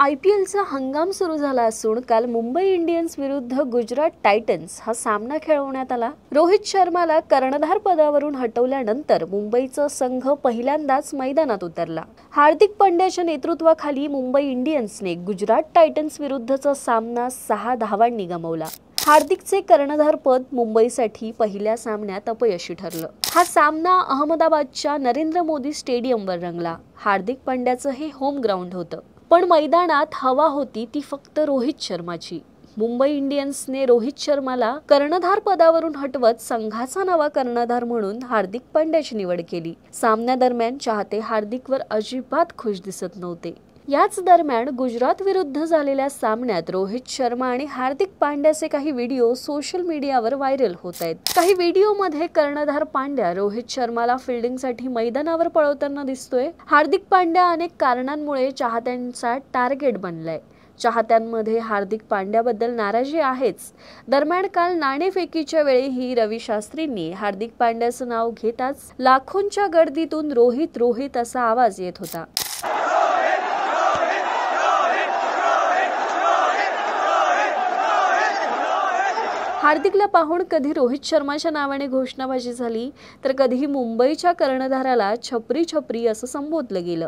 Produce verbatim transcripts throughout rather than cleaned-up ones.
I P एलचा हंगाम सुरू झाला असून काल मुंबई इंडियन्स विरुद्ध गुजरात टायटन्स हा सामना खेळवण्यात आला। रोहित शर्माला कर्णधार पदावरून हटवल्यानंतर मुंबईचा संघ पहिल्यांदाच मैदानात उतरला। हार्दिक पांड्याच्या नेतृत्वाखाली मुंबई इंडियन्सने गुजरात टायटन्स विरुद्धचा सामना सहा धावांनी गमावला। हार्दिकचे कर्णधारपद मुंबईसाठी पहिल्या सामन्यात अपयशी ठरलं। हा सामना अहमदाबादच्या नरेंद्र मोदी स्टेडियमवर रंगला। हार्दिक पांड्याचं हे होम ग्राउंड होतं, पण मैदानात हवा होती ती फक्त रोहित शर्माची। मुंबई इंडियन्सने रोहित शर्माला कर्णधार पदावरून हटवत संघाचा नवा कर्णधार म्हणून हार्दिक पांड्याची निवड केली। सामन्यादरम्यान चाहते हार्दिकवर अजिबात खुश दिसत नव्हते। याच दरम्यान गुजरात विरुद्ध झालेल्या सामन्यात रोहित शर्मा आणि हार्दिक पांड्याचे काही व्हिडिओ सोशल मीडियावर व्हायरल होत आहेत। काही व्हिडिओमध्ये कर्णधार पांड्या रोहित शर्माला फिल्डिंगसाठी मैदानावर पळवताना दिसतोय। हार्दिक पांड्या अनेक कारणांमुळे चाहत्यांचा टार्गेट बनलाय। चाहत्यांमध्ये हार्दिक पांड्याबद्दल नाराजी आहेच। दरम्यान काल नाणेफेकीच्या वेळीही रवी शास्त्रींनी हार्दिक पांड्याचं नाव घेताच लाखोंच्या गर्दीतून रोहित रोहित असा आवाज येत होता। हार्दिकला पाहून कधी रोहित शर्माच्या नावाने घोषणाबाजी झाली, तर कधी मुंबईच्या कर्णधाराला छपरी छपरी असं संबोधलं गेलं।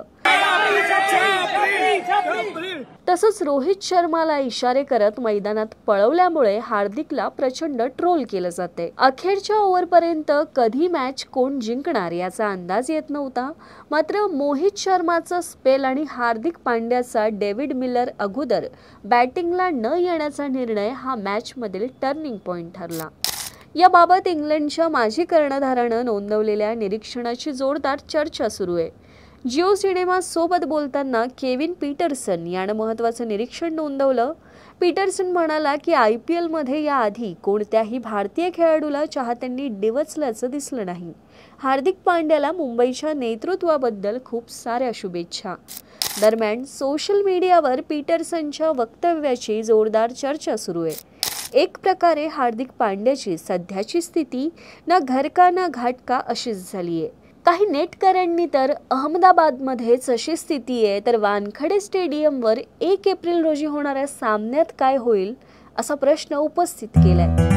तसंच रोहित शर्माला इशारे करत मैदानात पळवल्यामुळे हार्दिकला प्रचंड ट्रोल केलं जाते। अखेरच्या ओव्हरपर्यंत कधी मॅच कोण जिंकणार याचा अंदाज येत नव्हता। मात्र मोहित शर्माचा स्पेल आणि हार्दिक पांड्याचा डेव्हिड मिलर अगोदर बॅटिंगला न येण्याचा निर्णय हा मॅच मधील टर्निंग पॉइंट ठरला। याबाबत इंग्लंडच्या माजी कर्णधारानं नोंदवलेल्या निरीक्षणाची जोरदार चर्चा सुरू आहे। जिओ सिनेमा सोबत बोलताना केविन पीटरसन यानं महत्त्वाचं निरीक्षण नोंदवलं। पीटरसन म्हणाला की आय पी एल मध्ये याआधी कोणत्याही भारतीय खेळाडूला चाहत्यांनी डिवचल्याचं दिसलं नाही। हार्दिक पांड्याला मुंबईच्या नेतृत्वाबद्दल खूप साऱ्या शुभेच्छा। दरम्यान सोशल मीडियावर पीटरसनच्या वक्तव्याची जोरदार चर्चा सुरू आहे। एक प्रकारे हार्दिक पांड्याची सध्याची स्थिती ना घर का ना घाट का अशीच झाली आहे। काही नेटकऱ्यांनी तर अहमदाबादमध्येच अशी स्थिती आहे तर वानखडे स्टेडियमवर एक एप्रिल रोजी होणाऱ्या सामन्यात काय होईल असा प्रश्न उपस्थित केलाय।